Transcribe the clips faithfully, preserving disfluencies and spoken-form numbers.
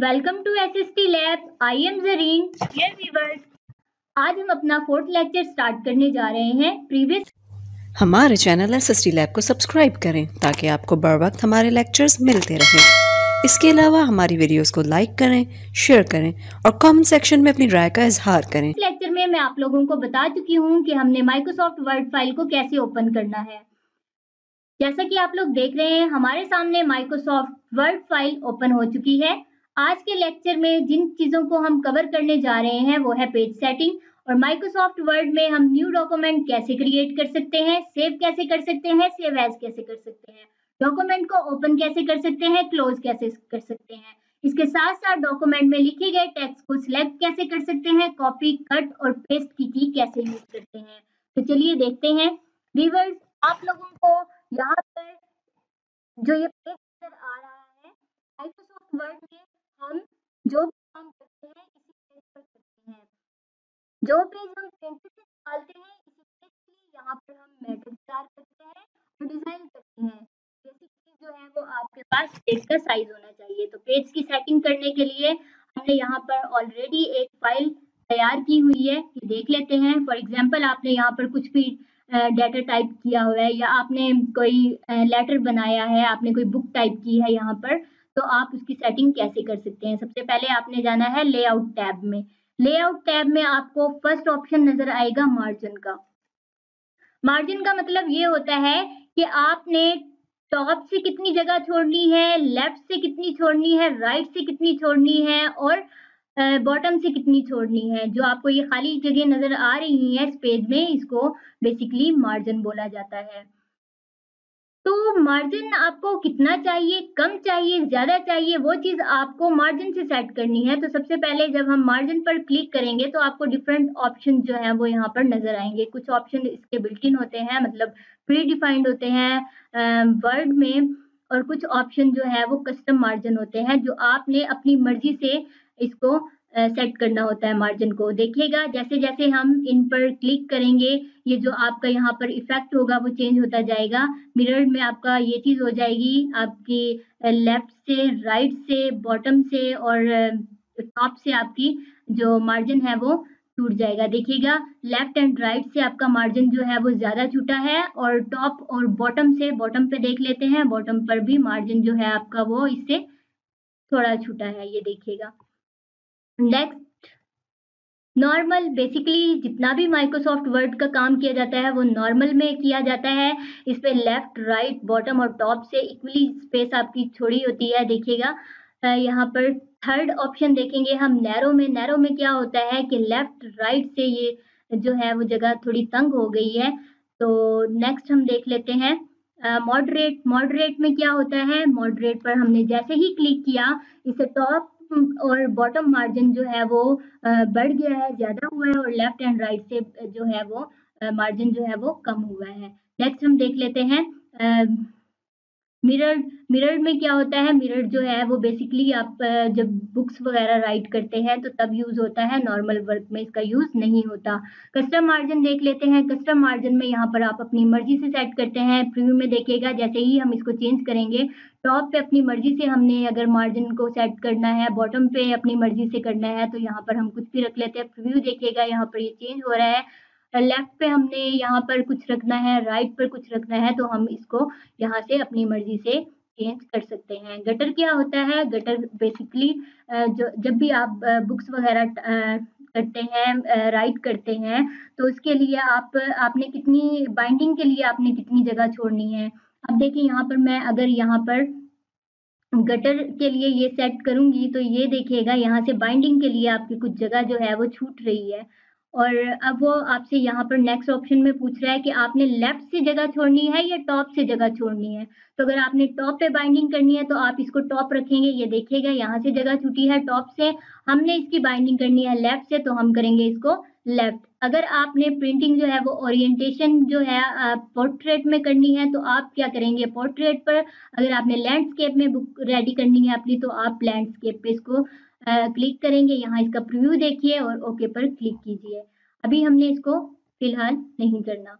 Welcome to S S T lab. I am Zareen. Dear viewers, आज हम अपना fourth lecture start करने जा रहे हैं। प्रीवियस हमारे channel S S T lab को सब्सक्राइब करें ताकि आपको बर वक्त हमारे लेक्चर्स मिलते रहें। इसके अलावा हमारी वीडियोस को लाइक करें, शेयर करें और कमेंट सेक्शन में अपनी राय का इजहार करें। इस लेक्चर में मैं आप लोगों को बता चुकी हूँ कि हमने माइक्रोसॉफ्ट वर्ड फाइल को कैसे ओपन करना है। जैसा कि आप लोग देख रहे हैं, हमारे सामने माइक्रोसॉफ्ट वर्ड फाइल ओपन हो चुकी है। आज के लेक्चर में जिन चीज़ों को हम कवर करने जा रहे हैं वो है पेज सेटिंग और माइक्रोसॉफ्ट वर्ड में हम न्यू डॉक्यूमेंट कैसे क्रिएट कर सकते हैं, सेव कैसे कर सकते हैं, सेव एज कैसे कर सकते हैं, डॉक्यूमेंट को ओपन कैसे कर सकते हैं, क्लोज कैसे कर सकते हैं। इसके साथ साथ डॉक्यूमेंट में लिखे गए टेक्स्ट को सिलेक्ट कैसे कर सकते हैं, कॉपी, कट और पेस्ट की की कैसे यूज करते हैं। तो चलिए देखते हैं। व्यूअर्स, आप लोगों को यहाँ पर जो ये पेज नजर आ रहा है, माइक्रोसॉफ्ट वर्ड में हम जो भी काम करते हैं इसी पेज पर करते हैं। जो पेज हम सिंथेसिस निकालते हैं इसी पेज के लिए यहाँ पर हम मैटर तैयार करते हैं और डिजाइन करते हैं। बेसिक चीज जो है वो आपके पास पेज का साइज होना चाहिए। तो पेज की सेटिंग करने के लिए हमने यहाँ पर ऑलरेडी एक फाइल तैयार की हुई है, ये देख लेते हैं। फॉर एग्जाम्पल, आपने यहाँ पर कुछ भी डाटा टाइप किया हुआ है या आपने कोई लेटर बनाया है, आपने कोई बुक टाइप की है यहाँ पर, तो आप उसकी सेटिंग कैसे कर सकते हैं। सबसे पहले आपने जाना है लेआउट टैब में। लेआउट टैब में आपको फर्स्ट ऑप्शन नजर आएगा मार्जिन का। मार्जिन का मतलब ये होता है कि आपने टॉप से कितनी जगह छोड़नी है, लेफ्ट से कितनी छोड़नी है, राइट से कितनी छोड़नी है और बॉटम से कितनी छोड़नी है। जो आपको ये खाली जगह नजर आ रही है इस पेज में, इसको बेसिकली मार्जिन बोला जाता है। तो मार्जिन आपको कितना चाहिए, कम चाहिए, ज्यादा चाहिए, वो चीज आपको मार्जिन से सेट करनी है। तो सबसे पहले जब हम मार्जिन पर क्लिक करेंगे तो आपको डिफरेंट ऑप्शन जो है वो यहाँ पर नजर आएंगे। कुछ ऑप्शन इसके बिल्ट इन होते हैं, मतलब प्री डिफाइंड होते हैं वर्ड में, और कुछ ऑप्शन जो है वो कस्टम मार्जिन होते हैं जो आपने अपनी मर्जी से इसको सेट करना होता है मार्जिन को। देखिएगा, जैसे जैसे हम इन पर क्लिक करेंगे ये जो आपका यहाँ पर इफेक्ट होगा वो चेंज होता जाएगा। मिरर में आपका ये चीज हो जाएगी, आपकी लेफ्ट से, राइट से, बॉटम से और टॉप से आपकी जो मार्जिन है वो टूट जाएगा। देखिएगा, लेफ्ट एंड राइट से आपका मार्जिन जो है वो ज्यादा छूटा है और टॉप और बॉटम से, बॉटम पे देख लेते हैं, बॉटम पर भी मार्जिन जो है आपका वो इससे थोड़ा छूटा है, ये देखिएगा। Next, normal. बेसिकली जितना भी माइक्रोसॉफ्ट वर्ड का काम किया जाता है वो नॉर्मल में किया जाता है। इस पे लेफ्ट, राइट, बॉटम और टॉप से इक्वली स्पेस आपकी छोड़ी होती है। देखिएगा, यहाँ पर थर्ड ऑप्शन देखेंगे हम नैरो में। नैरो में क्या होता है कि लेफ्ट राइट से ये जो है वो जगह थोड़ी तंग हो गई है। तो नेक्स्ट हम देख लेते हैं मॉडरेट। मॉडरेट में क्या होता है, मॉडरेट पर हमने जैसे ही क्लिक किया इसे टॉप और बॉटम मार्जिन जो है वो बढ़ गया है, ज्यादा हुआ है, और लेफ्ट एंड राइट से जो है वो मार्जिन जो है वो कम हुआ है। नेक्स्ट हम देख लेते हैं मिरर। मिरर में क्या होता है, मिरर जो है वो बेसिकली आप जब बुक्स वगैरह राइट करते हैं तो तब यूज होता है, नॉर्मल वर्क में इसका यूज नहीं होता। कस्टम मार्जिन देख लेते हैं। कस्टम मार्जिन में यहाँ पर आप अपनी मर्जी से सेट करते हैं। प्रीव्यू में देखिएगा, जैसे ही हम इसको चेंज करेंगे, टॉप पे अपनी मर्जी से हमने अगर मार्जिन को सेट करना है, बॉटम पे अपनी मर्जी से करना है, तो यहाँ पर हम कुछ भी रख लेते हैं। प्रीव्यू देखिएगा, यहाँ पर ये चेंज हो रहा है। लेफ्ट पे हमने यहाँ पर कुछ रखना है, राइट पर कुछ रखना है, तो हम इसको यहाँ से अपनी मर्जी से चेंज कर सकते हैं। गटर क्या होता है, गटर बेसिकली जो जब भी आप बुक्स वगैरह करते हैं, राइट करते हैं, तो उसके लिए आप आपने कितनी बाइंडिंग के लिए आपने कितनी जगह छोड़नी है। अब देखिए, यहाँ पर मैं अगर यहाँ पर गटर के लिए ये सेट करूंगी तो ये देखिएगा, यहाँ से बाइंडिंग के लिए आपकी कुछ जगह जो है वो छूट रही है। और अब वो आपसे यहाँ पर नेक्स्ट ऑप्शन में पूछ रहा है कि आपने लेफ्ट से जगह छोड़नी है या टॉप से जगह छोड़नी है। तो अगर आपने टॉप पे बाइंडिंग करनी है तो आप इसको टॉप रखेंगे। ये देखिएगा, यहाँ से जगह छूटी है टॉप से, हमने इसकी बाइंडिंग करनी है लेफ्ट से, तो हम करेंगे इसको लेफ्ट। अगर आपने प्रिंटिंग जो है वो ओरिएंटेशन जो है पोर्ट्रेट में करनी है तो आप क्या करेंगे, पोर्ट्रेट पर। अगर आपने लैंडस्केप में बुक रेडी करनी है अपनी, तो आप लैंडस्केप पे इसको क्लिक करेंगे। यहाँ इसका प्रीव्यू देखिए और ओके पर क्लिक कीजिए। अभी हमने इसको फिलहाल नहीं करना।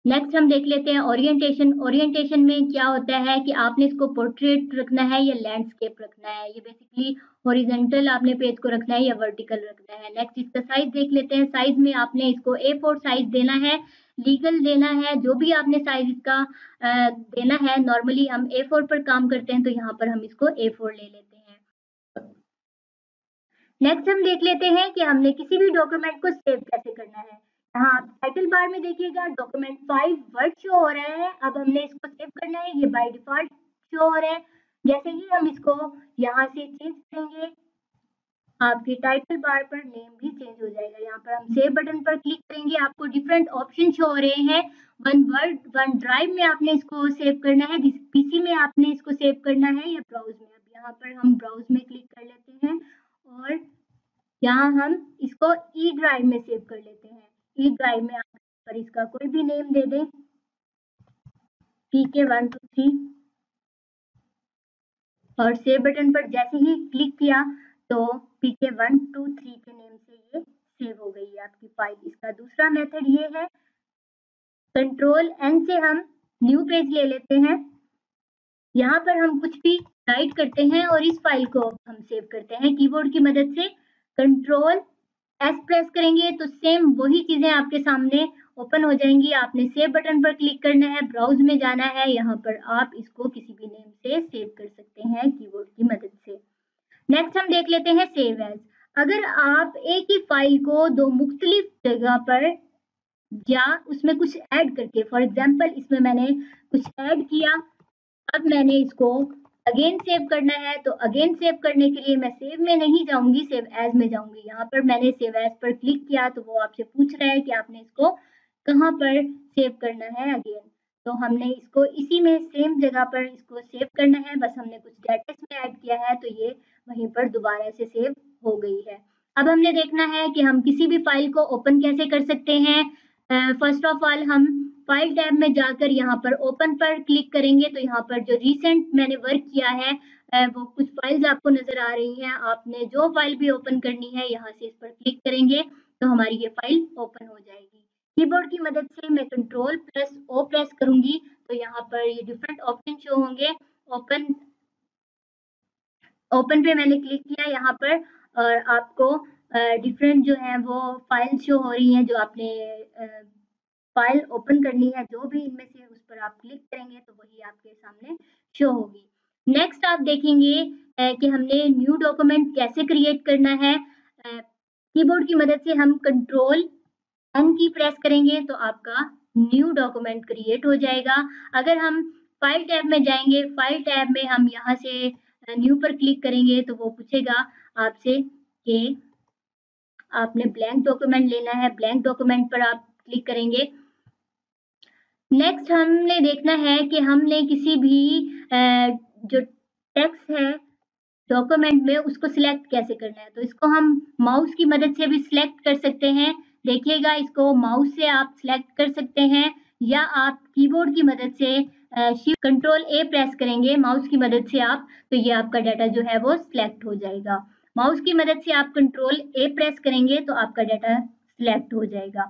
नेक्स्ट हम देख लेते हैं ओरिएंटेशन। ओरिएंटेशन में क्या होता है कि आपने इसको पोर्ट्रेट रखना है या लैंडस्केप रखना है। ये बेसिकली हॉरिजॉन्टल आपने पेज को रखना है या वर्टिकल रखना है। नेक्स्ट इसका साइज देख लेते हैं। साइज में आपने इसको ए फोर साइज देना है, लीगल देना है, जो भी आपने साइज इसका आ, देना है। नॉर्मली हम ए फोर पर काम करते हैं तो यहाँ पर हम इसको ए फोर ले लेते हैं। नेक्स्ट हम देख लेते हैं कि हमने किसी भी डॉक्यूमेंट को सेव कैसे करना है। यहाँ आप टाइटल बार में देखिएगा डॉक्यूमेंट फाइव वर्ड शो हो रहा है। अब हमने इसको सेव करना है, ये बाय डिफॉल्ट शो हो रहा है। जैसे ही हम इसको यहाँ से चेंज करेंगे, आपके टाइटल बार पर नेम भी चेंज हो जाएगा। यहाँ पर हम सेव बटन पर क्लिक करेंगे, आपको डिफरेंट ऑप्शन शो हो रहे हैं। वन वर्ड वन ड्राइव में आपने इसको सेव करना है, पीसी में आपने इसको सेव करना है या ब्राउज में। अब यहाँ पर हम ब्राउज में क्लिक कर लेते हैं और यहाँ हम इसको ई ड्राइव में सेव कर लेते हैं। ई ड्राइव में आप पर इसका कोई भी नेम दे दें, P K one two three, और सेव बटन पर जैसे ही क्लिक किया तो P K one two three के नेम से ये सेव हो गई है आपकी फाइल। इसका दूसरा मेथड ये है, कंट्रोल एन से हम न्यू पेज ले लेते हैं। यहाँ पर हम कुछ भी राइट करते हैं और इस फाइल को हम सेव करते हैं कीबोर्ड की मदद से। कंट्रोल एस प्रेस करेंगे तो सेम वही चीजें आपके सामने ओपन हो जाएंगी। आपने सेव बटन पर क्लिक करना है, ब्राउज में जाना है, यहाँ पर आप इसको किसी भी नेम से सेव कर सकते हैं कीबोर्ड की मदद से। नेक्स्ट हम देख लेते हैं सेव एज। अगर आप एक ही फाइल को दो मुख्तलिफ जगह पर या उसमें कुछ ऐड करके, फॉर एग्जाम्पल इसमें मैंने कुछ ऐड किया, अब मैंने इसको अगेन सेव करना है, तो अगेन सेव करने के लिए मैं सेव में नहीं जाऊंगी, सेव एज में जाऊंगी। यहाँ पर मैंने सेव एज पर क्लिक किया तो वो आपसे पूछ रहा है कि आपने इसको कहाँ पर सेव करना है अगेन। तो हमने इसको इसी में सेम जगह पर इसको सेव करना है, बस हमने कुछ डाटा इसमें ऐड किया है तो ये वहीं पर दोबारा से सेव हो गई है। अब हमने देखना है कि हम किसी भी फाइल को ओपन कैसे कर सकते हैं। फर्स्ट ऑफ ऑल हम फाइल टैब में जाकर यहाँ पर ओपन पर क्लिक करेंगे तो यहाँ पर जो रिसेंट मैंने वर्क किया है वो कुछ फाइल्स आपको नजर आ रही हैं। आपने जो फाइल भी ओपन करनी है यहाँ से इस पर क्लिक करेंगे तो हमारी ये फाइल ओपन हो जाएगी। कीबोर्ड की मदद से मैं कंट्रोल प्लस ओ प्रेस करूंगी तो यहाँ पर ये डिफरेंट ऑप्शन शो होंगे। ओपन ओपन पे मैंने क्लिक किया यहाँ पर और आपको डिफरेंट जो है वो फाइल शो हो रही हैं जो आपने फाइल ओपन करनी है। जो भी इनमें से उस पर आप क्लिक करेंगे तो वही आपके सामने शो होगी। नेक्स्ट आप देखेंगे कि हमने न्यू डॉक्यूमेंट कैसे क्रिएट करना है। कीबोर्ड की मदद से हम कंट्रोल एन की प्रेस करेंगे तो आपका न्यू डॉक्यूमेंट क्रिएट हो जाएगा। अगर हम फाइल टैब में जाएंगे, फाइल टैब में हम यहाँ से न्यू पर क्लिक करेंगे तो वो पूछेगा आपसे कि आपने ब्लैंक डॉक्यूमेंट लेना है, ब्लैंक डॉक्यूमेंट पर आप क्लिक करेंगे। नेक्स्ट हमने देखना है कि हमने किसी भी जो टेक्स्ट है डॉक्यूमेंट में उसको सिलेक्ट कैसे करना है। तो इसको हम माउस की मदद से भी सिलेक्ट कर सकते हैं। देखिएगा इसको माउस से आप सिलेक्ट कर सकते हैं या आप कीबोर्ड की मदद से शिफ्ट कंट्रोल ए प्रेस करेंगे माउस की मदद से आप, तो ये आपका डाटा जो है वो सिलेक्ट हो जाएगा। माउस की मदद से आप कंट्रोल ए प्रेस करेंगे तो आपका डाटा सिलेक्ट हो जाएगा।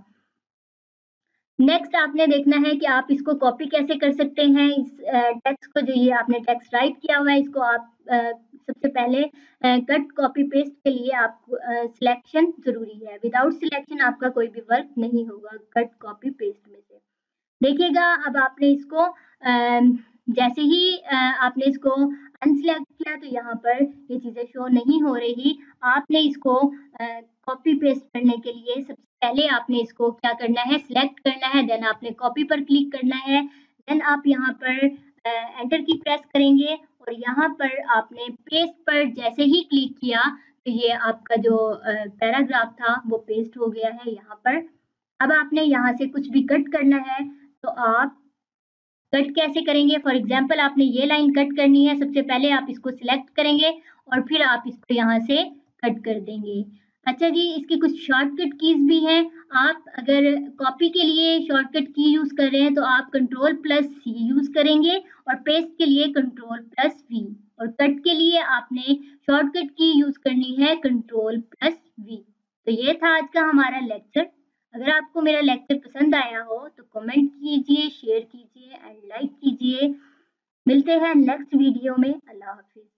नेक्स्ट आपने देखना है कि आप इसको कॉपी कैसे कर सकते हैं। इस टेक्स्ट को, जो ये आपने टेक्स्ट राइट किया हुआ है, इसको आप आ, सबसे पहले कट कॉपी पेस्ट के लिए आप सिलेक्शन जरूरी है। विदाउट सिलेक्शन आपका कोई भी वर्क नहीं होगा कट कॉपी पेस्ट में से। देखिएगा अब आपने इसको आ, जैसे ही आ, आपने इसको अनसिलेक्ट किया तो यहाँ पर ये चीजें शो नहीं हो रही। आपने इसको कॉपी पेस्ट करने के लिए सबसे पहले आपने इसको क्या करना है, सिलेक्ट करना है, देन आपने कॉपी पर क्लिक करना है, देन आप यहाँ पर एंटर की प्रेस करेंगे और यहाँ पर आपने पेस्ट पर जैसे ही क्लिक किया तो ये आपका जो पैराग्राफ था वो पेस्ट हो गया है यहाँ पर। अब आपने यहाँ से कुछ भी कट करना है तो आप कट कैसे करेंगे। फॉर एग्जाम्पल आपने ये लाइन कट करनी है, सबसे पहले आप इसको सिलेक्ट करेंगे और फिर आप इसको यहाँ से कट कर देंगे। अच्छा जी, इसकी कुछ शॉर्टकट कीज भी हैं। आप अगर कॉपी के लिए शॉर्टकट की यूज कर रहे हैं तो आप कंट्रोल प्लस सी यूज करेंगे और पेस्ट के लिए कंट्रोल प्लस वी, और कट के लिए आपने शॉर्टकट की यूज करनी है कंट्रोल प्लस वी। तो ये था आज का हमारा लेक्चर। अगर आपको मेरा लेक्चर पसंद आया हो तो कमेंट कीजिए, शेयर कीजिए एंड लाइक कीजिए। मिलते हैं नेक्स्ट वीडियो में। अल्लाह हाफिज।